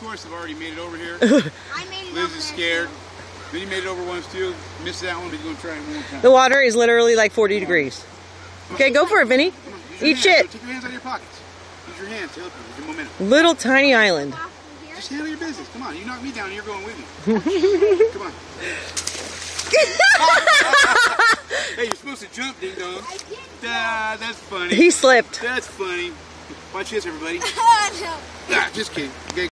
course, have already made it over here. I made it Liz over is there, scared. too. Vinny made it over once too. Missed that one, but he's going to try it one more time. The water is literally like 40 degrees. Okay, go for it, Vinny. Come on, use Eat your hands. shit. Take your hands out of your pockets. Use your hands to help you with your momentum. Little tiny island. Just handle your business. Come on, you knock me down and you're going with me. Come on. Hey, you're supposed to jump, ding dong. I did. That's funny. He slipped. That's funny. Watch this, everybody. No. Ah, just kidding. Okay.